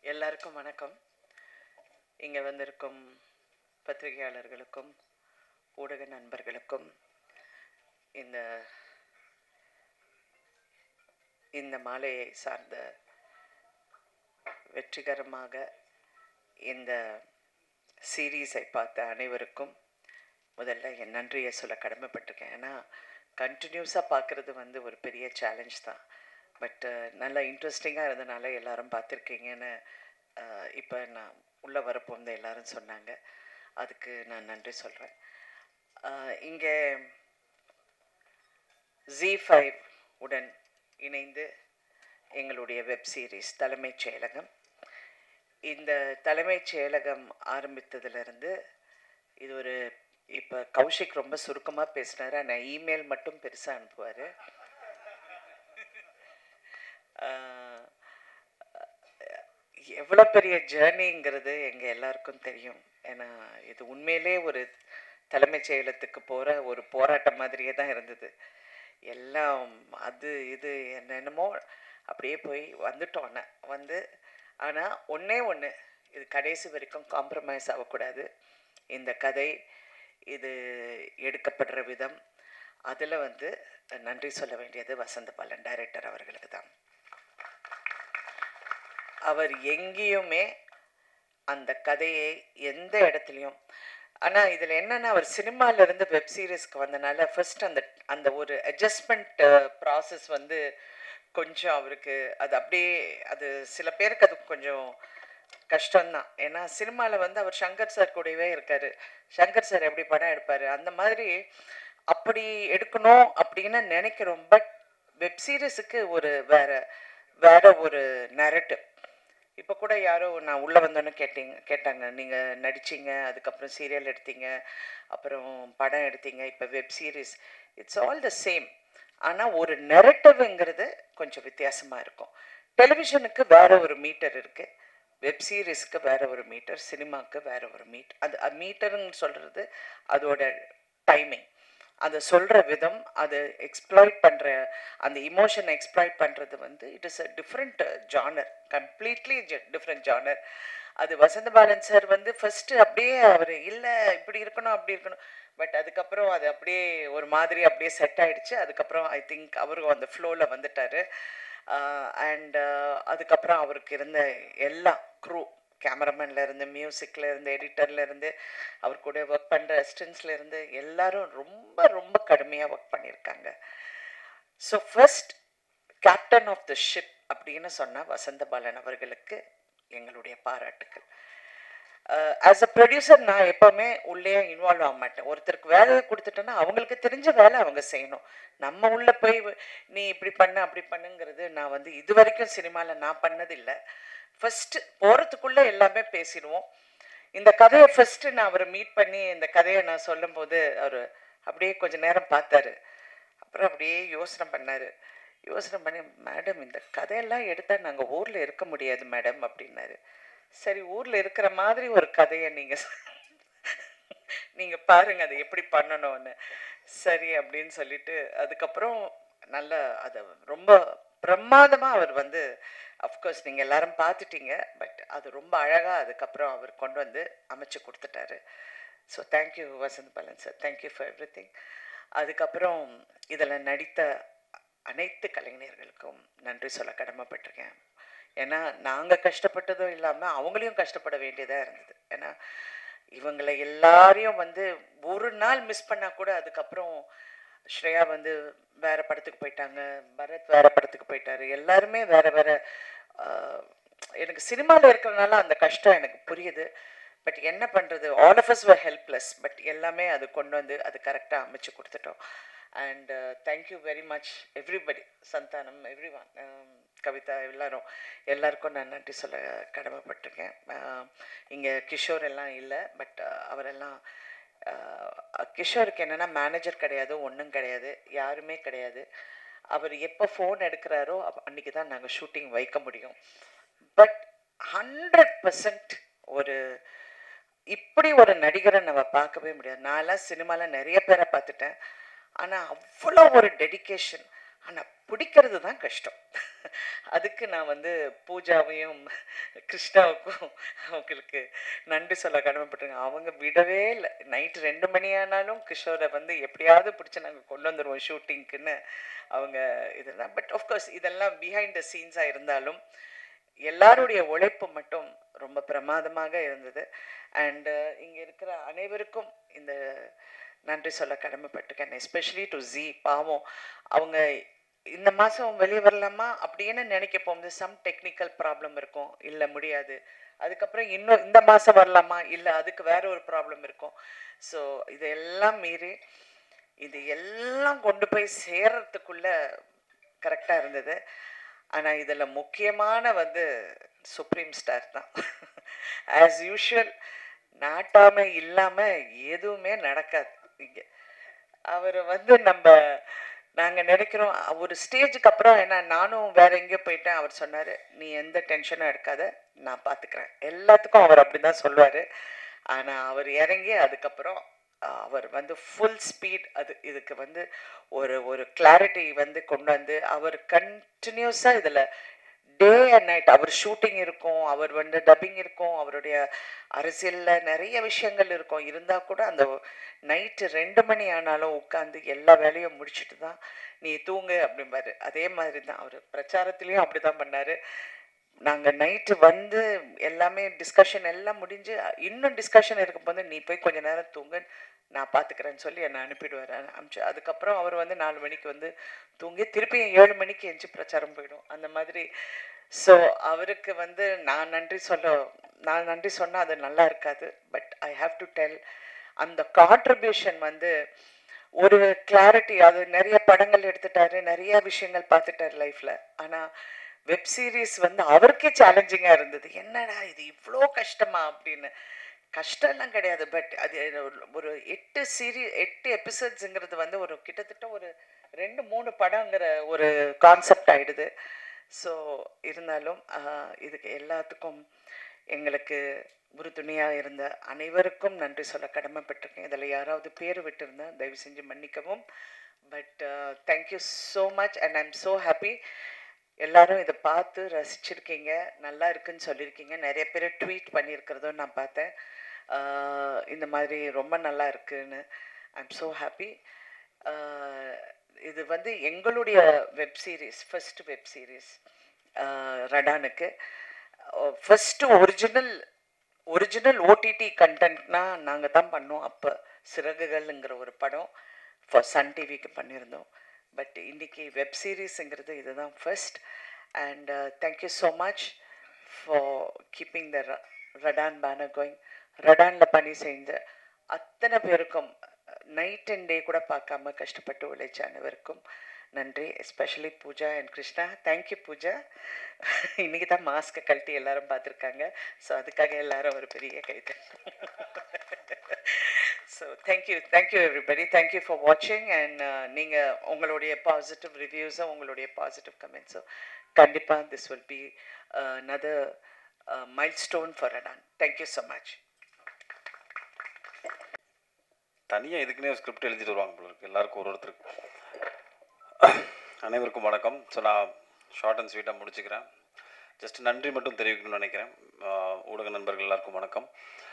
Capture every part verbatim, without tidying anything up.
எல்லாருக்கும் வணக்கம். இங்கே வந்திருக்கும் பத்திரிகையாளர்களுக்கும் ஊடக நண்பர்களுக்கும் இந்த இந்த மாலையை சார்ந்த வெற்றிகரமாக இந்த சீரீஸை பார்த்த அனைவருக்கும் முதல்ல என் நன்றியை சொல்ல கடமைப்பட்டிருக்கேன். ஏன்னா கண்டினியூஸாக பார்க்குறது வந்து ஒரு பெரிய சேலஞ்ச் தான். பட் நல்லா இன்ட்ரெஸ்டிங்காக இருந்தனால எல்லாரும் பார்த்துருக்கீங்கன்னு இப்போ நான் உள்ளே வரப்போந்து எல்லாரும் சொன்னாங்க. அதுக்கு நான் நன்றி சொல்கிறேன். இங்கே ஜி ஃபைவ் உடன் இணைந்து எங்களுடைய வெப் சீரிஸ் தலைமைச் செயலகம், இந்த தலைமைச் செயலகம் ஆரம்பித்ததுலேருந்து இது ஒரு இப்போ கௌஷிக் ரொம்ப சுருக்கமாக பேசினார். ஆனால் இமெயில் மட்டும் பெருசாக அனுப்புவார். எவ்வளோ பெரிய ஜேர்னிங்கிறது எங்கள் எல்லாருக்கும் தெரியும். ஏன்னா இது உண்மையிலே ஒரு தலைமைச் செயலகத்துக்கு போகிற ஒரு போராட்டம் மாதிரியே தான் இருந்தது. எல்லாம் அது இது என்னென்னமோ அப்படியே போய் வந்துட்டோன்னு வந்து, ஆனால் ஒன்றே ஒன்று, இது கடைசி வரைக்கும் காம்ப்ரமைஸ் ஆகக்கூடாது. இந்த கதை இது எடுக்கப்படுற விதம், அதில் வந்து நன்றி சொல்ல வேண்டியது வசந்த பாலன் டைரக்டர் அவர்களுக்கு தான். அவர் எங்கேயுமே அந்த கதையை எந்த இடத்துலையும், ஆனால் இதில் என்னென்னா அவர் சினிமாவிலேருந்து வெப் சீரிஸ்க்கு வந்தனால ஃபர்ஸ்ட் அந்த அந்த ஒரு அட்ஜஸ்ட்மெண்ட் ப்ராசஸ் வந்து கொஞ்சம் அவருக்கு அது அப்படியே, அது சில பேருக்கு அது கொஞ்சம் கஷ்டம்தான். ஏன்னா சினிமாவில் வந்து அவர் சங்கர் சார் கூடவே இருக்கார். சங்கர் சார் எப்படி படம் எடுப்பார் அந்த மாதிரி அப்படி எடுக்கணும் அப்படின்னு நினைக்கிறோம். பட் வெப் சீரிஸுக்கு ஒரு வேற வேற ஒரு நரேட்டிவ். இப்போ கூட யாரோ நான் உள்ளே வந்தோன்னு கேட்டீங்க கேட்டாங்க நீங்கள் நடிச்சிங்க, அதுக்கப்புறம் சீரியல் எடுத்தீங்க, அப்புறம் படம் எடுத்தீங்க, இப்போ web series, it's all the same. ஆனால் ஒரு நெரட்டிவ்ங்கிறது கொஞ்சம் வித்தியாசமாக இருக்கும். டெலிவிஷனுக்கு வேற ஒரு மீட்டர் இருக்குது, வெப் சீரிஸ்க்கு வேற ஒரு மீட்டர், சினிமாவுக்கு வேற ஒரு மீட். அது மீட்டருன்னு சொல்கிறது அதோட டைமிங், அதை சொல்கிற விதம், அதை எக்ஸ்ப்ளாய்ட் பண்ணுற அந்த இமோஷனை எக்ஸ்ப்ளாய்ட் பண்ணுறது வந்து it is a different genre, completely different genre. அது வசந்த பாலன் சார் வந்து ஃபஸ்ட்டு அப்படியே அவர் இல்லை இப்படி இருக்கணும் அப்படி இருக்கணும், பட் அதுக்கப்புறம் அது அப்படியே ஒரு மாதிரி அப்படியே செட் ஆகிடுச்சு. அதுக்கப்புறம் ஐ திங்க் அவரும் அந்த ஃப்ளோவில் வந்துட்டார். அண்ட் அதுக்கப்புறம் அவருக்கு இருந்த எல்லா க்ரூ, கேமராமேன்லேருந்து, மியூசிக்லேருந்து, எடிட்டர்லேருந்து, அவர் கூட ஒர்க் பண்ணுற அசிஸ்டன்ஸ்லேருந்து எல்லாரும் ரொம்ப ரொம்ப கடுமையாக ஒர்க் பண்ணியிருக்காங்க. So first captain of the ship அப்படின்னு சொன்னால் வசந்த பாலன் அவர்களுக்கு எங்களுடைய பாராட்டுக்கள். ஆஸ் அ ப்ரொடியூசர் நான் எப்போவுமே உள்ளே இன்வால்வ் ஆக மாட்டேன். ஒருத்தருக்கு வேலையை கொடுத்துட்டேன்னா அவங்களுக்கு தெரிஞ்ச வேலை அவங்க செய்யணும். நம்ம உள்ளே போய் நீ இப்படி பண்ண அப்படி பண்ணுங்கிறது நான் வந்து இது வரைக்கும் சினிமாவில் நான் பண்ணதில்லை. ஃபஸ்ட்டு போகிறதுக்குள்ளே எல்லாமே பேசிடுவோம். இந்த கதையை ஃபஸ்ட்டு நான் அவரை மீட் பண்ணி இந்த கதையை நான் சொல்லும்போது அவர் அப்படியே கொஞ்சம் நேரம் பார்த்தாரு. அப்புறம் அப்படியே யோசனை பண்ணார். யோசனை பண்ணி, மேடம் இந்த கதையெல்லாம் எடுத்தால் நாங்கள் ஊரில் இருக்க முடியாது மேடம் அப்படின்னாரு. சரி, ஊரில் இருக்கிற மாதிரி ஒரு கதையை நீங்கள் நீங்கள் பாருங்கள் அதை எப்படி பண்ணணும்னு. சரி அப்படின்னு சொல்லிட்டு அதுக்கப்புறம் நல்ல அதை ரொம்ப பிரமாதமாக அவர் வந்து, அஃப்கோர்ஸ் நீங்கள் எல்லாரும் பார்த்துட்டீங்க, பட் அது ரொம்ப அழகாக அதுக்கப்புறம் அவர் கொண்டு வந்து அமைச்சு கொடுத்துட்டாரு. So thank you Vasanth Balan sir, thank you for everything. அதுக்கப்புறம் இதில் நடித்த அனைத்து கலைஞர்களுக்கும் நன்றி சொல்ல கடமைப்பட்டிருக்கேன். ஏன்னா நாங்கள் கஷ்டப்பட்டதும் இல்லாமல் அவங்களையும் கஷ்டப்பட வேண்டியதாக இருந்தது. ஏன்னா இவங்களை எல்லாரையும் வந்து ஒரு நாள் மிஸ் பண்ணால் கூட, அதுக்கப்புறம் ஸ்ரேயா வந்து வேறு படத்துக்கு போயிட்டாங்க, பரத் வேறு படத்துக்கு போயிட்டாரு, எல்லாருமே வேறு வேறு. எனக்கு சினிமாவில் இருக்கிறதுனால அந்த கஷ்டம் எனக்கு புரியுது. பட் என்ன பண்ணுறது, all of us are helpless. But எல்லாமே அது கொண்டு வந்து அது கரெக்டாக அமைச்சு கொடுத்துட்டோம். And thank you very much everybody, Santhanam, everyone, Kavitha, எல்லாரும் எல்லாருக்கும் நான் நன்றி சொல்ல கடமைப்பட்டிருக்கேன். இங்கே கிஷோர் எல்லாம் இல்லை, பட் அவரெல்லாம், கிஷோருக்கு என்னென்னா மேனேஜர் கிடையாது, ஒன்றும் கிடையாது, யாருமே கிடையாது. அவர் எப்போ ஃபோன் எடுக்கிறாரோ அன்றைக்கி தான் நாங்கள் ஷூட்டிங் வைக்க முடியும். பட் ஹண்ட்ரட் பர்சன்ட் ஒரு இப்படி ஒரு நடிகரை நம்ம பார்க்கவே முடியாது. நான்லாம் சினிமாவில் நிறைய பேரை பார்த்துட்டேன், ஆனால் அவ்வளோ ஒரு டெடிக்கேஷன். ஆனால் பிடிக்கிறது தான் கஷ்டம். அதுக்கு நான் வந்து பூஜாவையும் கிருஷ்ணாவுக்கும் அவங்களுக்கு நன்றி சொல்ல கடமைப்பட்டிருக்கேன். அவங்க விடவே இல்லை. நைட்டு ரெண்டு மணி ஆனாலும் கிஷோரை வந்து எப்படியாவது பிடிச்சி நாங்கள் கொண்டு வந்துடுவோம் ஷூட்டிங்க்குன்னு அவங்க இதெல்லாம். பட் ஆஃப்கோர்ஸ் இதெல்லாம் பிஹைண்ட் த சீன்ஸாக இருந்தாலும் எல்லாருடைய உழைப்பு மட்டும் ரொம்ப பிரமாதமாக இருந்தது. அண்டு இங்கே இருக்கிற அனைவருக்கும் இந்த நன்றி சொல்ல கடமைப்பட்டிருக்கேன். Especially to G. பாவம் அவங்க இந்த மாதம் வெளியே வரலாமா அப்படின்னு நினைக்க போகும்போது சம் டெக்னிக்கல் ப்ராப்ளம் இருக்கும், இல்லை முடியாது. அதுக்கப்புறம் இன்னும் இந்த மாதம் வரலாமா, இல்லை அதுக்கு வேற ஒரு ப்ராப்ளம் இருக்கும். ஸோ இதெல்லாம் மீறி இது எல்லாம் கொண்டு போய் சேர்றதுக்குள்ள கரெக்டாக இருந்தது. ஆனால் இதில் முக்கியமான வந்து சுப்ரீம் ஸ்டார் தான். ஆஸ் யூஷுவல் நாட்டாமை இல்லாமல் எதுவுமே நடக்காது இங்கே. அவர் வந்து நம்ம நாங்கள் நினைக்கிறோம் ஒரு ஸ்டேஜுக்கு அப்புறம், ஏன்னா நானும் வேற எங்கேயோ போயிட்டேன், அவர் சொன்னார் நீ எந்த டென்ஷனும் எடுக்காத நான் பார்த்துக்கிறேன். எல்லாத்துக்கும் அவர் அப்படி தான் சொல்லுவார். ஆனால் அவர் இறங்கி அதுக்கப்புறம் அவர் வந்து ஃபுல் ஸ்பீட் அது இதுக்கு வந்து ஒரு ஒரு கிளாரிட்டி வந்து கொண்டு வந்து அவர் கண்டினியூஸாக இதில் டே அண்ட் நைட் அவர் ஷூட்டிங் இருக்கும், அவர் வந்து டப்பிங் இருக்கும், அவருடைய அரசியலில் நிறைய விஷயங்கள் இருக்கும். இருந்தால் கூட அந்த நைட்டு ரெண்டு மணி ஆனாலும் உட்காந்து எல்லா வேலையும் முடிச்சுட்டு தான் நீ தூங்கு அப்படிம்பாரு. அதே மாதிரி தான் அவர் பிரச்சாரத்துலேயும் அப்படி தான் பண்ணார். நாங்கள் நைட்டு வந்து எல்லாமே டிஸ்கஷன் எல்லாம் முடிஞ்சு இன்னும் டிஸ்கஷன் இருக்கும்போது நீ போய் கொஞ்சம் நேரம் தூங்கு நான் பார்த்துக்கிறேன்னு சொல்லி என்னை அனுப்பிடுவார். அனுப்பிச்சு அதுக்கப்புறம் அவர் வந்து நாலு மணிக்கு வந்து தூங்கி திருப்பியும் ஏழு மணிக்கு எஞ்சி பிரச்சாரம் போயிடும் அந்த மாதிரி. ஸோ அவருக்கு வந்து நான் நன்றி சொல்ல நான் நன்றி சொன்னால் அது நல்லா இருக்காது. But I have to tell அந்த கான்ட்ரிபியூஷன் வந்து ஒரு கிளாரிட்டி. அது நிறைய படங்கள் எடுத்துட்டாரு, நிறைய விஷயங்கள் பார்த்துட்டாரு லைஃப்பில். ஆனால் வெப் சீரிஸ் வந்து அவருக்கே சேலஞ்சிங்காக இருந்தது. என்னடா இது இவ்வளோ கஷ்டமா அப்படின்னு. கஷ்டம்லாம் கிடையாது. பட் அது ஒரு எட்டு சீரி எட்டு எபிசோட்ஸுங்கிறது வந்து ஒரு கிட்டத்தட்ட ஒரு ரெண்டு மூணு படங்கிற ஒரு கான்செப்ட் ஆகிடுது. ஸோ இருந்தாலும் இதுக்கு எல்லாத்துக்கும் எங்களுக்கு உறுதுணையாக இருந்த அனைவருக்கும் நன்றி சொல்ல கடமைப்பட்டிருக்கேன். இதில் யாராவது பேர் விட்டுருந்தேன் தயவு செஞ்சு மன்னிக்கவும். But thank you so much and I am so happy. எல்லாரும் இதை பார்த்து ரசிச்சிருக்கீங்க, நல்லா இருக்குன்னு சொல்லியிருக்கீங்க. நிறைய பேர் ட்வீட் பண்ணியிருக்கிறதும் நான் பார்த்தேன். இந்த மாதிரி ரொம்ப நல்லா இருக்குன்னு. I am so happy. இது வந்து எங்களுடைய web series, first web series ரடானுக்கு. ஃபர்ஸ்ட்டு ஒரிஜினல் ஒரிஜினல் ஓடிடி கண்டென்ட்னா நாங்கள் தான் பண்ணோம். அப்போ சிறகுகள்ங்கிற ஒரு படம் ஃபார் சன் டிவிக்கு பண்ணியிருந்தோம். பட் இன்றைக்கி வெப் சீரிஸுங்கிறது இதுதான் first. And thank you so much for keeping the Radaan banner going. ரடானில் பணி செஞ்ச அத்தனை பேருக்கும் நைட் அண்ட் டே கூட பார்க்காம கஷ்டப்பட்டு உழைச்ச அனைவருக்கும் நன்றி. Especially Pooja and Krishna. Thank you Pooja. இன்றைக்கி தான் மாஸ்க்கை கழட்டி எல்லாரும் பார்த்துருக்காங்க. ஸோ அதுக்காக எல்லாரும் ஒரு பெரிய கைது. So thank you thank you everybody. Thank you for வாட்சிங். அண்ட் நீங்கள் உங்களுடைய பாசிட்டிவ் ரிவ்யூஸும் உங்களுடைய பாசிட்டிவ் கமெண்ட்ஸும் கண்டிப்பாக this will be another milestone for Radan. Thank you so much. தனியாக இதுக்குன்னே ஸ்கிரிப்ட் எழுதிட்டு வருவாங்க போல இருக்கு எல்லாருக்கும் ஒரு ஒருத்தருக்கு. அனைவருக்கும் வணக்கம். ஸோ நான் ஷார்ட் அண்ட் ஸ்வீட்டாக முடிச்சுக்கிறேன். ஜஸ்ட் நன்றி மட்டும் தெரிவிக்கணும்னு நினைக்கிறேன். ஊடக நண்பர்கள் எல்லாருக்கும் வணக்கம்.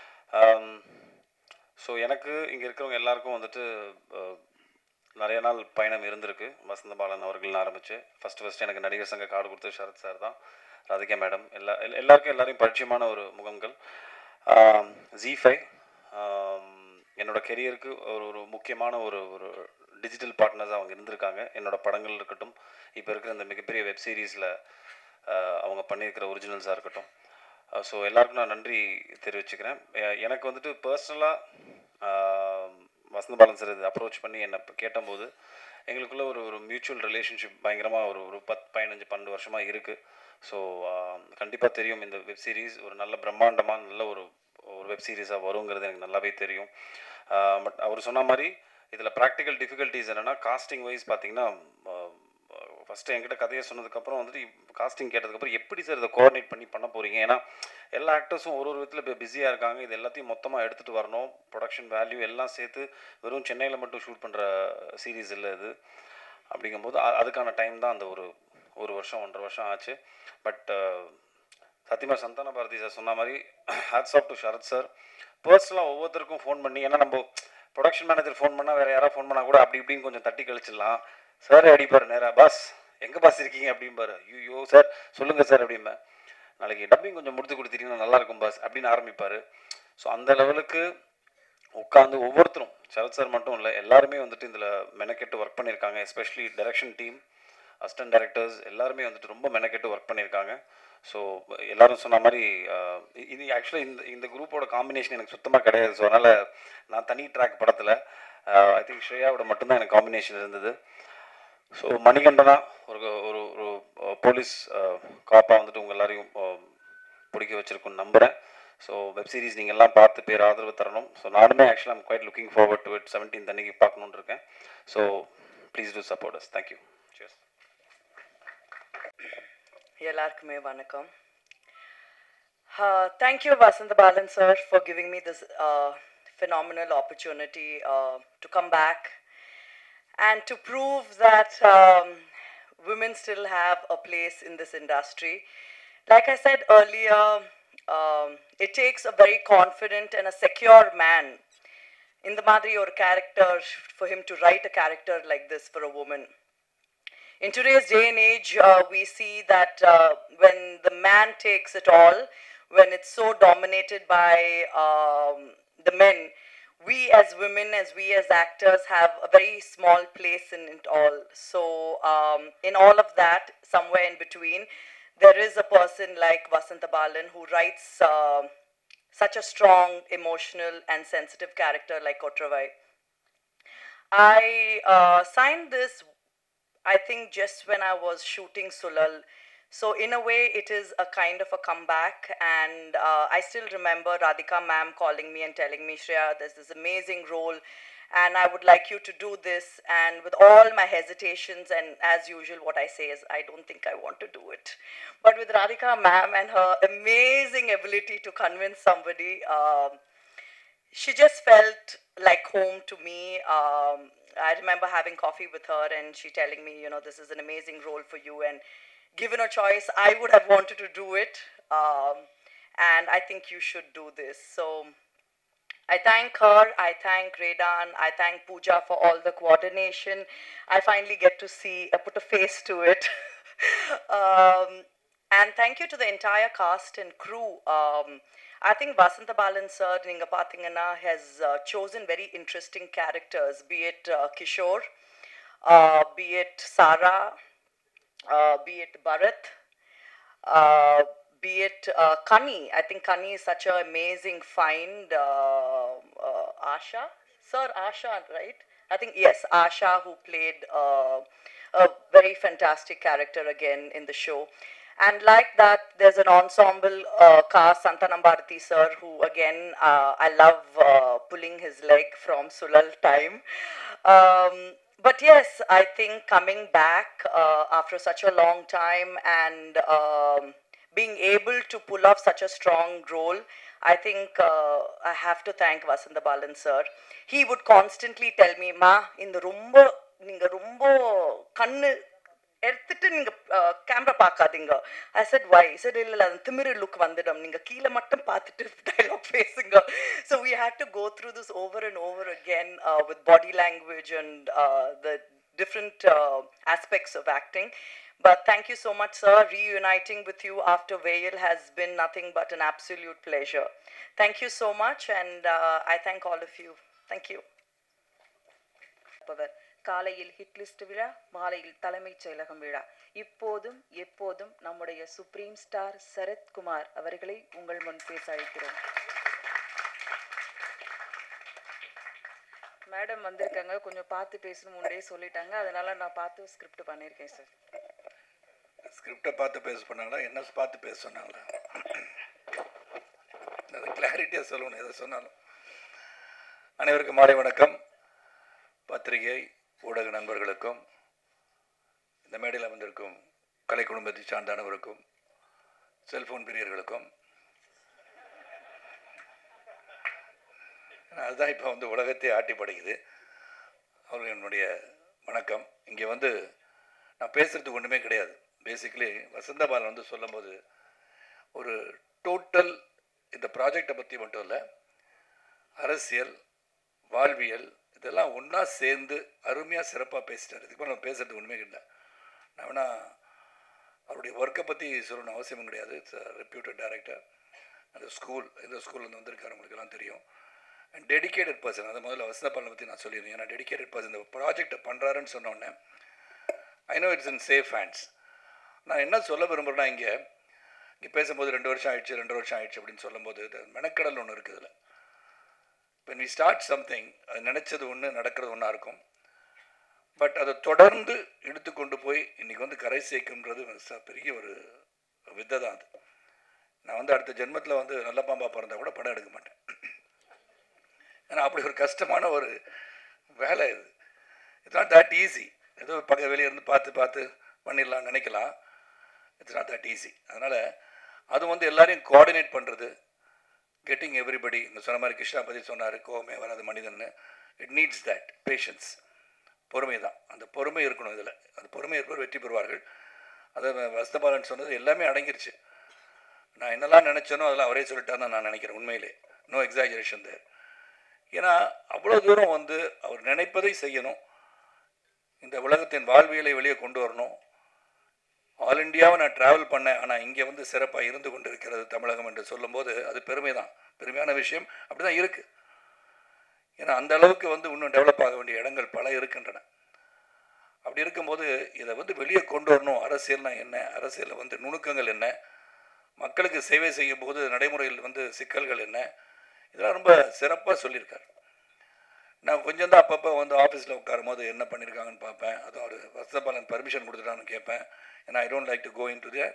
ஸோ எனக்கு இங்கே இருக்கிறவங்க எல்லாருக்கும் வந்துட்டு நிறைய நாள் பயணம் இருந்திருக்கு. வசந்த பாலன் அவர்கள் ஆரம்பித்து ஃபஸ்ட்டு ஃபஸ்ட்டு எனக்கு நடிகர் சங்க கார்டு கொடுத்து ஷரத் சார் தான், ராதிகா மேடம், எல்லா எல்லாருக்கும் எல்லாரையும் பரிச்சயமான ஒரு முகங்கள். ஜி ஃபைவ் என்னோடய கெரியருக்கு ஒரு ஒரு முக்கியமான ஒரு ஒரு டிஜிட்டல் பார்ட்னர்ஸாக அவங்க இருந்திருக்காங்க. என்னோடய படங்கள் இருக்கட்டும், இப்போ இருக்கிற இந்த மிகப்பெரிய வெப் சீரிஸில் அவங்க பண்ணியிருக்கிற ஒரிஜினல்ஸாக இருக்கட்டும். ஸோ எல்லாருக்கும் நான் நன்றி தெரிவிச்சுக்கிறேன். எனக்கு வந்துட்டு பர்சனலாக வசந்த பாலன் சார் இது அப்ரோச் பண்ணி என்னை கேட்டபோது எங்களுக்குள்ள ஒரு ஒரு மியூச்சுவல் ரிலேஷன்ஷிப் பயங்கரமாக ஒரு ஒரு பத்து பதினஞ்சு பன்னெண்டு வருஷமாக இருக்குது. ஸோ கண்டிப்பாக தெரியும் இந்த வெப் சீரிஸ் ஒரு நல்ல பிரம்மாண்டமான நல்ல ஒரு ஒரு வெப் சீரிஸாக வருங்கிறது எனக்கு நல்லாவே தெரியும். பட் அவர் சொன்ன மாதிரி இதில் ப்ராக்டிக்கல் டிஃபிகல்ட்டிஸ் என்னென்னா, காஸ்டிங் வைஸ் பார்த்திங்கன்னா ஃபஸ்ட்டு என்கிட்ட கதையை சொன்னதுக்கப்புறம் வந்துட்டு காஸ்டிங் கேட்டதுக்கப்புறம் எப்படி சார் இதை கோஆர்டினேட் பண்ணி பண்ண போகிறீங்க? ஏன்னா எல்லா ஆக்டர்ஸும் ஒரு ஒரு விதத்தில் இப்போ பிஸியாக இருக்காங்க. இது எல்லாத்தையும் மொத்தமாக எடுத்துகிட்டு வரணும். ப்ரொடக்ஷன் வேல்யூ எல்லாம் சேர்த்து வெறும் சென்னையில் மட்டும் ஷூட் பண்ணுற சீரீஸ் இல்லை இது. அப்படிங்கும்போது அதுக்கான டைம் தான் அந்த ஒரு ஒரு வருஷம் ஒன்றரை வருஷம் ஆச்சு. பட் சத்தியமாக சந்தான பாரதி சார் சொன்ன மாதிரி hats off to Sharath sir. பர்சனலாக ஒவ்வொருத்தருக்கும் ஃபோன் பண்ணி, ஏன்னா நம்ம ப்ரொடக்ஷன் மேனேஜர் ஃபோன் பண்ணால் வேறு யாராவது ஃபோன் பண்ணால் கூட அப்படி இப்படின்னு கொஞ்சம் தட்டி கழிச்சிடலாம். சார் அடிப்பார் நேராக, பாஸ் எங்கே பாஸ் இருக்கீங்க அப்படிம்பாரு. ஐயோ சார் சொல்லுங்கள் சார் அப்படிம்பேன். நாளைக்கு டப்பிங் கொஞ்சம் முடித்து கொடுத்துட்டீங்கன்னா நல்லாயிருக்கும் பாஸ் அப்படின்னு ஆரம்பிப்பார். ஸோ அந்த லெவலுக்கு உட்காந்து ஒவ்வொருத்தரும், சரத் சார் மட்டும் இல்லை, எல்லாருமே வந்துட்டு இதில் மெனக்கெட்டு ஒர்க் பண்ணியிருக்காங்க. Especially direction team, assistant directors எல்லாருமே வந்துட்டு ரொம்ப மெனக்கெட்டு ஒர்க் பண்ணியிருக்காங்க. ஸோ எல்லோரும் சொன்ன மாதிரி இது ஆக்சுவலாக இந்த இந்த குரூப்போட காம்பினேஷன் எனக்கு சுத்தமாக கிடையாது. ஸோ அதனால் நான் தனி ட்ராக் படத்தில் ஐ திங்க் ஸ்ரேயாவோட மட்டும்தான் எனக்கு காம்பினேஷன் இருந்தது. ஸோ மணிகண்டனா ஒரு ஒரு ஒரு போலீஸ் காப்பாக வந்துட்டு உங்கள் எல்லாரையும் பிடிக்க வச்சுருக்குன்னு நம்புகிறேன். ஸோ வெப் சீரிஸ் நீங்கள் எல்லாம் பார்த்து பேர் ஆதரவு தரணும். ஸோ நானுமே ஆக்சுவலாக I'm quite looking forward to it. Seventeenth அன்னைக்கு பார்க்கணுன்னு இருக்கேன். So please do support us. Thank you. Cheers. எல்லாருக்குமே வணக்கம். Thank you Vasantha Balan sir for giving me this uh, phenomenal opportunity uh, to come back and to prove that um, women still have a place in this industry. Like I said earlier, um, it takes a very confident and a secure man in the madri or character for him to write a character like this for a woman. In today's day and age, uh, we see that uh, when the man takes it all, when it's so dominated by um, the men, we as women, as we as actors, have a very small place in it all. So um, in all of that, somewhere in between, there is a person like Vasantha Balan who writes uh, such a strong, emotional and sensitive character like Kotravai. I uh, signed this, I think, just when I was shooting Sulal. So in a way, it is a kind of a comeback, and uh, I still remember Radhika ma'am calling me and telling me, Shreya, there's this amazing role, and I would like you to do this. And with all my hesitations, and as usual, what I say is, I don't think I want to do it. But with Radhika ma'am and her amazing ability to convince somebody, um, she just felt like home to me. Um, I remember having coffee with her and she telling me, you know, this is an amazing role for you, and given a choice, I would have wanted to do it, um, and I think you should do this. So I thank her, I thank Redan, I thank Pooja for all the coordination. I finally get to see, I put a face to it. um, and thank you to the entire cast and crew. Um, I think Vasantha Balan sir, Ninga Pathingana, has uh, chosen very interesting characters, be it uh, Kishore, uh, be it Sarah, uh, be it Bharat, uh, be it uh, Kani. I think Kani is such an amazing find. Uh, uh, Asha, sir, Asha, right? I think, yes, Asha, who played uh, a very fantastic character again in the show. And like that, there's an ensemble uh, cast, Santanam Bharati sir, who again, uh, I love uh, pulling his leg from Sulal time. Um, but yes, I think coming back uh, after such a long time and um, being able to pull off such a strong role, I think uh, I have to thank Vasantha Balan sir. He would constantly tell me, Ma, in the rumbo, ninga rumbo kannu எடுத்துட்டு நீங்க camera பார்க்காதீங்க. I said why? He said இல்ல அது திமிரு look வந்துடும், நீங்க கீழே மட்டும் பார்த்துட்டு டயலாக் பேசுங்க. So we had to go through this over and over again uh, with body language and uh, the different uh, aspects of acting. But thank you so much, sir. Reuniting with you after Veil has been nothing but an absolute pleasure. Thank you so much, and uh, I thank all of you. Thank you. காலையில் hit list விழா, மாலையில் தலைமைச் செயலகம் விழா. இப்போதும் எப்போதும் நம்முடைய supreme star Sarathkumar அவர்களை உங்கள் முன் பேச அழைக்கிறோம். மேடம் வந்திருக்காங்க, கொஞ்சம் பார்த்து பேசணும் முன்னே சொல்லிட்டாங்க, அதனால நான் பார்த்து ஸ்கிரிப்ட் பண்ணியிருக்கேன் சார். ஸ்கிரிப்டை பார்த்து பேச பண்ணாங்களா, என்ன பார்த்து பேச சொன்னாங்களா? அது கிளாரிட்டியாக சொல்லணும் எதை சொன்னாலும். அனைவருக்கும் மாலை வணக்கம். பத்திரிகை ஊடக நண்பர்களுக்கும், இந்த மேடையில் வந்திருக்கும் கலை குடும்பத்தை சார்ந்தவருக்கும், செல்போன் பிரியர்களுக்கும், அதுதான் இப்போ வந்து உலகத்தை ஆட்டி படைக்குது, அவர்கள் என்னுடைய வணக்கம். இங்கே வந்து நான் பேசுகிறதுக்கு ஒன்றுமே கிடையாது, பேசிக்கலி வசந்தபாலன் வந்து சொல்லும்போது ஒரு டோட்டல் இந்த ப்ராஜெக்டை பற்றி மட்டும் இல்லை, அரசியல், வாழ்வியல் இதெல்லாம் ஒன்றா சேர்ந்து அருமையாக சிறப்பாக பேசிட்டார். இதுக்கு நம்ம பேசுறது உண்மை இல்லை. நான் வேணா அவருடைய ஒர்க்கை பற்றி சொல்லணும் அவசியமும் கிடையாது. It's reputed director. அந்த ஸ்கூல் எந்த ஸ்கூல்லேருந்து வந்திருக்காரு உங்களுக்கெல்லாம் தெரியும். And dedicated person. அதை முதல்ல வசந்தபாலனை பற்றி நான் சொல்லியிருந்தேன். ஏன்னா டெடிக்கேட்டட் பர்சன் இந்த ப்ராஜெக்டை பண்ணுறாருன்னு சொன்னோடனே I know it's in safe hands. நான் என்ன சொல்ல விரும்புகிறேன்னா, இங்கே இங்கே பேசும்போது ரெண்டு வருஷம் ஆயிடுச்சு ரெண்டு வருஷம் ஆயிடுச்சு அப்படின்னு சொல்லும்போது மெனக்கடல் ஒன்று இருக்குது. இதில் when we start something, அது நினச்சது ஒன்று நடக்கிறது ஒன்றா இருக்கும். பட் அதை தொடர்ந்து எடுத்து கொண்டு போய் இன்றைக்கி வந்து கரை சேர்க்குன்றது பெரிய ஒரு வித்தை தான். அது நான் வந்து அடுத்த ஜென்மத்தில் வந்து நல்ல பாம்பா பிறந்தால் கூட படம் எடுக்க மாட்டேன். ஏன்னா அப்படி ஒரு கஷ்டமான ஒரு வேலை இது. It's not that easy. ஏதோ பக்க வெளியே இருந்து பார்த்து பார்த்து பண்ணிடலாம் நினைக்கலாம். It's not that easy. அதனால் அது வந்து எல்லாரையும் கோஆர்டினேட் பண்ணுறது, கெட்டிங் எவ்ரிபடி. இந்த சொன்ன மாதிரி கிருஷ்ணா பற்றி சொன்னார், கோவமே வராது மனிதன்னு. இட் நீட்ஸ் தட் பேஷன்ஸ், பொறுமை தான். அந்த பொறுமை இருக்கணும் இதில். அந்த பொறுமை இருப்பவர் வெற்றி பெறுவார்கள். அதை வசந்தபாலன் சொன்னது எல்லாமே அடங்கிருச்சு. நான் என்னெல்லாம் நினச்சேனோ அதெல்லாம் அவரே சொல்லிட்டான்னு நான் நினைக்கிறேன். உண்மையிலே நோ எக்ஸாஜரேஷன் தேர். ஏன்னா அவ்வளோ தூரம் வந்து அவர் நினைப்பதை செய்யணும். இந்த உலகத்தின் வாழ்வியலை வெளியே கொண்டு வரணும். ஆல் இண்டியாவை நான் ட்ராவல் பண்ணேன், ஆனால் இங்கே வந்து சிறப்பாக இருந்து கொண்டு இருக்கிறது தமிழகம் என்று சொல்லும்போது அது பெருமை தான், பெருமையான விஷயம். அப்படி தான் இருக்குது. ஏன்னா அந்த அளவுக்கு வந்து இன்னும் டெவலப் ஆக வேண்டிய இடங்கள் பல இருக்கின்றன. அப்படி இருக்கும்போது இதை வந்து வெளியே கொண்டு வரணும். அரசியல்னா என்ன, அரசியலில் வந்து நுணுக்கங்கள் என்ன, மக்களுக்கு சேவை செய்யும் போது நடைமுறையில் வந்து சிக்கல்கள் என்ன, இதெல்லாம் ரொம்ப சிறப்பாக சொல்லியிருக்காரு. நான் கொஞ்சம் தான் அப்பப்போ வந்து ஆஃபீஸில் உட்காரும் போது என்ன பண்ணியிருக்காங்கன்னு பார்ப்பேன். அதுவும் ஒரு வசந்தபாலன் பர்மிஷன் கொடுத்துட்டான்னு கேட்பேன். ஏன்னா I don't like to go into the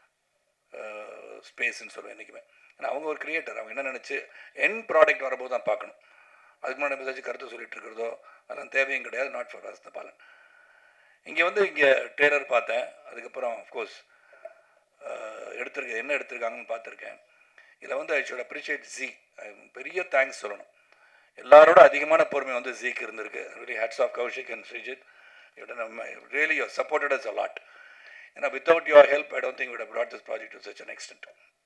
ஸ்பேஸ்ன்னு சொல்லுவேன் என்றைக்குமே. ஏன்னா அவங்க ஒரு கிரியேட்டர். அவங்க என்ன நினச்சி என் ப்ராடக்ட் வரும்போது தான் பார்க்கணும். அதுக்கு முன்னாடி ஏதாச்சும் கருத்து சொல்லிட்டு இருக்கிறதோ அதெல்லாம் தேவையும் கிடையாது. Not for Vasanthabalan. இங்கே வந்து இங்கே ட்ரெய்லர் பார்த்தேன். அதுக்கப்புறம் அஃப்கோர்ஸ் எடுத்திருக்க என்ன எடுத்திருக்காங்கன்னு பார்த்துருக்கேன். இதில் வந்து ஐ ஷுட் அப்ரிஷியேட் ஜி. பெரிய தேங்க்ஸ் சொல்லணும். எல்லாரோட அதிகமான பொறுமை வந்து ஜீக்கு இருந்திருக்கு. Really hats off Kaushik and Sreejith. Really you supported us a lot. ஏன்னா without your help I don't think we would have brought this project to such an extent.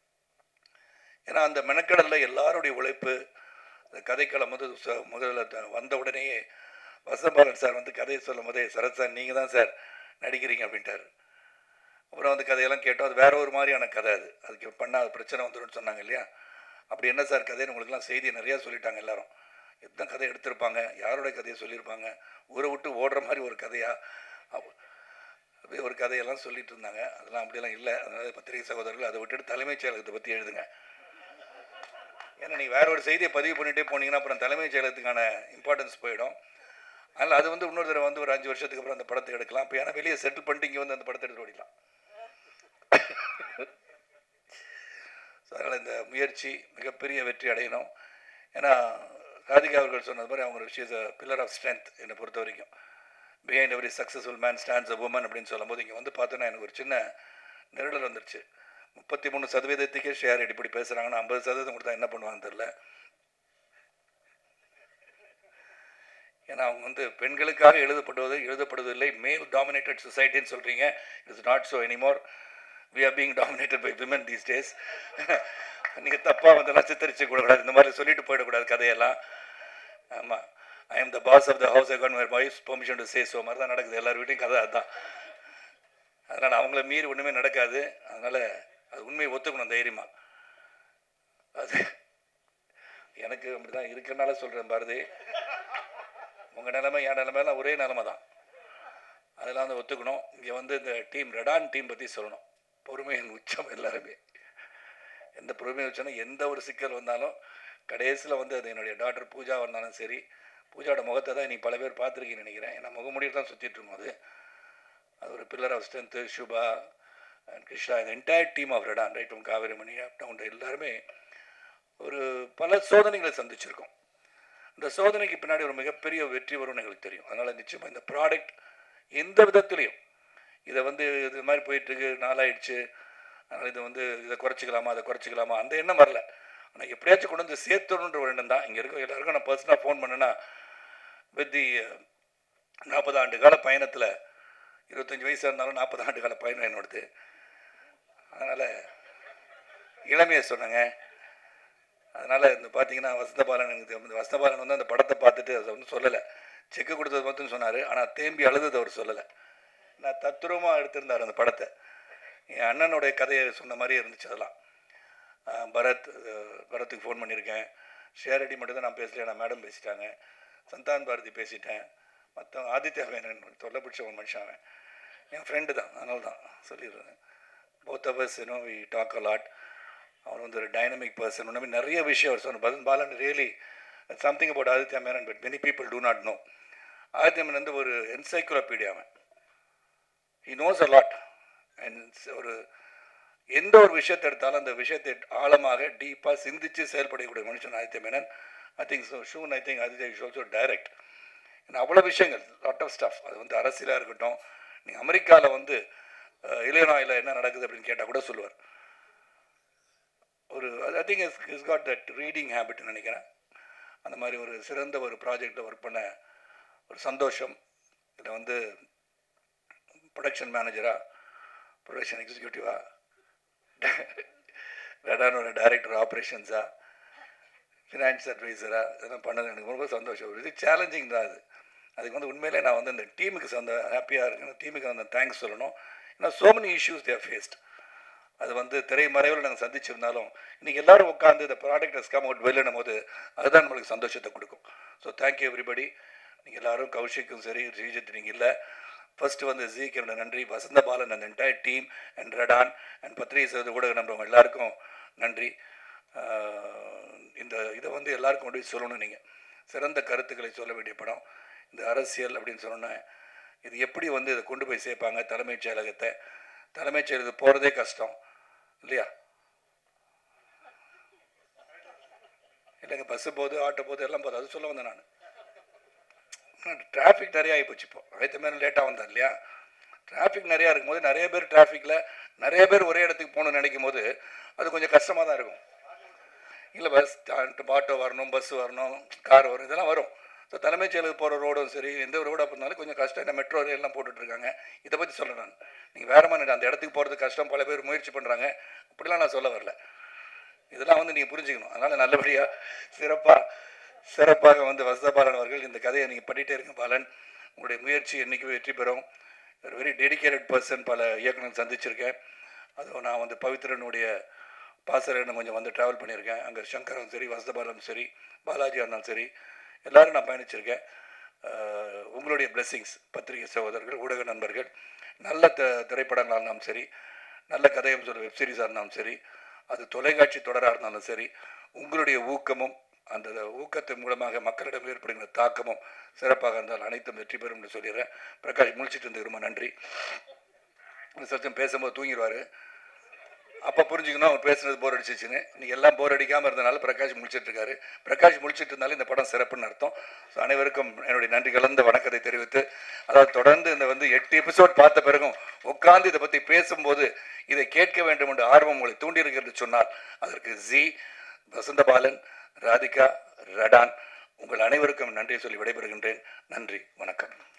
ஏன்னா அந்த மெனக்கடலில் எல்லாருடைய உழைப்பு. அந்த கதைக்களம் வந்து முதல்ல வந்த உடனேயே வசந்தபாலன் சார் வந்து கதையை சொல்லும் போதே, சரத் சார் நீங்கள் தான் சார் நடிக்கிறீங்க அப்படின்ட்டார். அப்புறம் வந்து கதையெல்லாம் கேட்டோம். அது வேற ஒரு மாதிரியான கதை. அது அதுக்கு பண்ணால் அது பிரச்சனை வந்துடும் சொன்னாங்க இல்லையா. அப்படி என்ன சார் கதைன்னு உங்களுக்குலாம் செய்தி நிறையா சொல்லிட்டாங்க எல்லாரும். எத்தனை கதை எடுத்திருப்பாங்க, யாரோட கதையை சொல்லியிருப்பாங்க, ஊரை விட்டு ஓடுற மாதிரி ஒரு கதையா, அப்படியே ஒரு கதையெல்லாம் சொல்லிட்டு இருந்தாங்க. அதெல்லாம் அப்படியெல்லாம் இல்லை. அதனால் பத்திரிகை சகோதரர்கள் அதை விட்டுட்டு தலைமைச் செயலகத்தை பற்றி எழுதுங்க. ஏன்னா நீங்கள் வேற ஒரு செய்தியை பதிவு பண்ணிகிட்டே போனீங்கன்னா அப்புறம் தலைமைச் செயலகத்துக்கான இம்பார்ட்டன்ஸ் போயிடும். அதனால் அது வந்து இன்னொரு தடவை வந்து ஒரு அஞ்சு வருஷத்துக்கு அப்புறம் அந்த படத்தை எடுக்கலாம். இப்போ ஏன்னா வெளியே செட்டில் பண்ணிட்டு இங்கே வந்து அந்த படத்தை எடுத்து ஓடிக்கலாம். ஸோ அதனால் இந்த முயற்சி மிகப்பெரிய வெற்றி அடையணும். ஏன்னா ராதிகா அவர்கள் சொன்னது மாதிரி அவங்க she is a pillar of strength. என்னை பொறுத்த வரைக்கும் behind every successful man stands a woman அப்படின்னு சொல்லும்போது இங்கே வந்து பார்த்தோன்னா எனக்கு ஒரு சின்ன நெருடல் வந்துருச்சு. முப்பத்தி மூணு சதவீதத்துக்கே ஷேர் இப்படி பேசுகிறாங்கன்னா ஐம்பது சதவீதம் கொடுத்தா என்ன பண்ணுவாங்கன்னு தெரில. ஏன்னா அவங்க வந்து பெண்களுக்காக எழுதப்படுவது எழுதப்படுவதில்லை, மேல் டாமினேட்டட் சொசைட்டின்னு சொல்கிறீங்க. It's not so anymore. We are being dominated by women these days. நீங்கள் தப்பாக வந்தெல்லாம் சித்தரிச்சு கூடக்கூடாது, இந்த மாதிரி சொல்லிட்டு போயிடக்கூடாது கதையெல்லாம். ஆமாம், I am the boss of the house, I got my wife's permission to say so மாதிரி தான் நடக்குது எல்லார் வீட்டையும் கதை அதுதான். அதனால் அவங்கள மீறி ஒன்றுமே நடக்காது. அதனால் அது உண்மையை ஒத்துக்கணும் தைரியமாக. அது எனக்கு அப்படி தான் இருக்கிறனால சொல்கிறேன் பாரதி. உங்கள் நிலைமை என் நிலைமையெல்லாம் ஒரே நிலைமை தான். அதெல்லாம் வந்து ஒத்துக்கணும். இங்கே வந்து இந்த டீம் ரெடான் டீம் பற்றி சொல்லணும். பொறுமையின் உச்சம் எல்லாருமே. எந்த பொறுமையை வச்சோன்னா எந்த ஒரு சிக்கல் வந்தாலும் கடைசியில் வந்து அது என்னுடைய டாக்டர் பூஜா வந்தாலும் சரி, பூஜாவோட முகத்தை தான் இன்றைக்கி பல பேர் பார்த்துருக்கீங்கன்னு நினைக்கிறேன். ஏன்னா முகமுடியில் தான் சுற்றிட்டு இருக்கும். அது அது ஒரு pillar of strength. Subha and Krishna, இந்த entire team of Radaan, right from Kaverimani up down எல்லாருமே ஒரு பல சோதனைகளை சந்திச்சிருக்கோம். இந்த சோதனைக்கு பின்னாடி ஒரு மிகப்பெரிய வெற்றி வரும்னு எங்களுக்கு தெரியும். அதனால் நிச்சயமாக இந்த ப்ராடக்ட் எந்த விதத்துலையும் இதை வந்து இது மாதிரி போயிட்டுருக்கு, நாளாயிடுச்சு, அதனால் இதை வந்து இதை குறைச்சிக்கலாமா அதை குறைச்சிக்கலாமா அந்த எண்ணம் வரல. ஆனால் எப்படியாச்சும் கொண்டு வந்து சேர்த்துணுன்ற ஒரு எண்ணம் தான். இங்கே இருக்க எல்லாருக்கும் நான் பர்சனலாக ஃபோன் பண்ணேன்னா, வித் தி நாற்பது ஆண்டு கால பயணத்தில் இருபத்தஞ்சி வயசாக இருந்தாலும் நாற்பது ஆண்டு கால பயணம் என்னோடது. அதனால் இளமையை சொன்னாங்க. அதனால் இந்த பார்த்தீங்கன்னா வசந்தபாலன் எனக்கு வசந்தபாலன் வந்து அந்த படத்தை பார்த்துட்டு அதை வந்து சொல்லலை, செக்கு கொடுத்தது மட்டும் சொன்னார். ஆனால் தேம்பி அழுதது அவர் சொல்லலை. நான் தத்துரூபமாக எடுத்திருந்தார் அந்த படத்தை. என் அண்ணனுடைய கதையை சொன்ன மாதிரி இருந்துச்சு. அதெல்லாம் பரத் பரத்துக்கு ஃபோன் பண்ணியிருக்கேன். ஷேரடி மட்டும் தான் நான் பேசலையே, நான் மேடம் பேசிட்டாங்க. சந்தான் பாரதி பேசிட்டேன். மற்றவங்க ஆதித்யா வேணன் தொல்லை பிடிச்ச ஒரு மனுஷன், அவன் என் ஃப்ரெண்டு தான், அதனால தான் சொல்லிடுறேன். Both of us you know we talk a lot. அவர் வந்து ஒரு டைனமிக் பர்சன். ஒன்றுமே நிறைய விஷயம் அவர் சொன்னார். பதன் Balan really something about Aditya Menon but many people do not know. Aditya Menon வந்து ஒரு என்சைக்ளோபீடியா. அவன் he knows a lot. And ஒரு எந்த ஒரு விஷயத்தை எடுத்தாலும் அந்த விஷயத்தை ஆழமாக டீப்பாக சிந்தித்து செயல்படக்கூடிய மனுஷன் Aditya Menon. I think so soon I think Aditya is also direct. ஏன்னா அவ்வளோ விஷயங்கள், லாட் ஆஃப் ஸ்டஃப். அது வந்து அரசியலாக இருக்கட்டும், நீங்கள் அமெரிக்காவில் வந்து இலினாயில் என்ன நடக்குது அப்படின்னு கேட்டால் கூட சொல்லுவார். ஒரு I think is is got that reading ஹேபிட்னு நினைக்கிறேன். அந்த மாதிரி ஒரு சிறந்த ஒரு ப்ராஜெக்டில் ஒர்க் பண்ண ஒரு சந்தோஷம். இதில் வந்து ப்ரொடக்ஷன் மேனேஜராக, ப்ரொடக்ஷன் எக்ஸிக்யூட்டிவாக, ரெடானோட டைரக்டர் ஆப்ரேஷன்ஸாக, ஃபினான்ஸ் அட்வைசராக இதெல்லாம் பண்ணது எனக்கு ரொம்ப சந்தோஷம். இது சேலஞ்சிங் தான். அது அதுக்கு வந்து உண்மையிலே நான் வந்து இந்த டீமுக்கு சந்த ஹாப்பியாக இருக்கணும். டீமுக்கு அந்த தேங்க்ஸ் சொல்லணும். ஏன்னா so many issues there faced. அது வந்து திரைமறைவில் நாங்கள் சந்திச்சிருந்தாலும் இன்றைக்கி எல்லோரும் உட்காந்து இந்த ப்ராடக்ட் ஹஸ் கம் அவுட் வெளியிடும் போது அதுதான் நம்மளுக்கு சந்தோஷத்தை கொடுக்கும். So thank you everybody. நீங்கள் எல்லோரும், கௌஷிக்கும் சரி, ஸ்ரீஜித் நீங்கள் இல்லை, ஃபர்ஸ்ட் வந்து ஜிக்கு என்னோட நன்றி, வசந்தபாலன் அந்த entire team and Radaan and பத்திரிகை செய்வது ஊடக நம்புறவங்க எல்லாருக்கும் நன்றி. இந்த இதை வந்து எல்லாருக்கும் கொண்டு போய் சொல்லணும். நீங்கள் சிறந்த கருத்துக்களை சொல்ல வேண்டிய படம். இந்த அரசியல் அப்படின்னு சொன்னோன்னே இது எப்படி வந்து இதை கொண்டு போய் சேர்ப்பாங்க தலைமைச் செயலகத்தை. தலைமைச் செயலகத்துக்கு போகிறதே கஷ்டம் இல்லையா? இல்லைங்க, பஸ்ஸு போகுது, ஆட்டோ போகுது, எல்லாம் போகுது. அது சொல்ல வந்தேன் நான். டிராஃபிக் நிறையா ஆகி போச்சு. இப்போ அதே மாதிரி லேட்டாக வந்தார் இல்லையா? டிராஃபிக் நிறையா இருக்கும்போது நிறைய பேர் டிராஃபிக்கில் நிறைய பேர் ஒரே இடத்துக்கு போகணுன்னு நினைக்கும் போது அது கொஞ்சம் கஷ்டமாக தான் இருக்கும். இல்லை பஸ் ஆட்டோ வரணும், பஸ்ஸு வரணும், கார் வரும், இதெல்லாம் வரும். ஸோ தலைமைச் செயலுக்கு போகிற ரோடும் சரி, எந்த ரோடாக இருந்தாலும் கொஞ்சம் கஷ்டம். இந்த மெட்ரோ ரயிலெலாம் போட்டுட்ருக்காங்க. இதை பற்றி சொல்கிறேன் நான். நீங்கள் வேறு மாதிரி அந்த இடத்துக்கு போகிறது கஷ்டம், பல பேர் முயற்சி பண்ணுறாங்க, அப்படிலாம் நான் சொல்ல வரல. இதெல்லாம் வந்து நீங்கள் புரிஞ்சுக்கணும். அதனால் நல்லபடியாக சிறப்பாக சிறப்பாக வந்து வசந்தபாலன் அவர்கள் இந்த கதையை நீங்கள் பண்ணிகிட்டே இருங்க பாலன். உங்களுடைய முயற்சி என்றைக்குமே வெற்றி பெறும். ஒரு வெரி டெடிக்கேட்டட் பர்சன். பல இயக்குனர் சந்திச்சிருக்கேன். அதுவும் நான் வந்து பவித்ரனுடைய பாசரன்னு கொஞ்சம் வந்து ட்ராவல் பண்ணியிருக்கேன். அங்கே சங்கரும் சரி, வசந்தபாலனும் சரி, பாலாஜியாக இருந்தாலும் சரி, எல்லோரும் நான் பயணிச்சிருக்கேன். உங்களுடைய பிளெஸ்ஸிங்ஸ், பத்திரிகை சகோதரர்கள், ஊடக நண்பர்கள், நல்ல த திரைப்படங்களாக இருந்தாலும் சரி, நல்ல கதையும் சொல்ல வெப்சீரிஸாக இருந்தாலும் சரி, அது தொலைக்காட்சி தொடராக இருந்தாலும் சரி, உங்களுடைய ஊக்கமும் அந்த ஊக்கத்தின் மூலமாக மக்களிடம் ஏற்படுகிற தாக்கமும் சிறப்பாக இருந்தால் அனைத்தும் வெற்றி பெறும் என்று சொல்லிடுறேன். பிரகாஷ் முழிச்சிட்டு இருந்து ரொம்ப நன்றி. சச்சம் பேசும்போது தூங்கிடுவார். அப்போ புரிஞ்சுக்கணும் அவர் பேசுனது போர் அடிச்சிச்சுன்னு. நீங்கள் எல்லாம் போர் அடிக்காமல் இருந்தனால பிரகாஷ் முழிச்சிட்ருக்காரு. பிரகாஷ் முழிச்சிட்டு இருந்தாலும் இந்த படம் சிறப்புன்னு அர்த்தம். ஸோ அனைவருக்கும் என்னுடைய நன்றி கலந்த வணக்கத்தை தெரிவித்து, அதாவது தொடர்ந்து இந்த வந்து எட்டு எபிசோட் பார்த்த பிறகும் உட்கார்ந்து இதை பற்றி பேசும்போது இதை கேட்க வேண்டும் என்ற ஆர்வம் உங்களை தூண்டியிருக்கிறது சொன்னால் அதற்கு ஜி, வசந்தபாலன், ராதிகா, ரெடான் உங்கள் அனைவருக்கும் நன்றி சொல்லி விடைபெறுகின்றேன். நன்றி, வணக்கம்.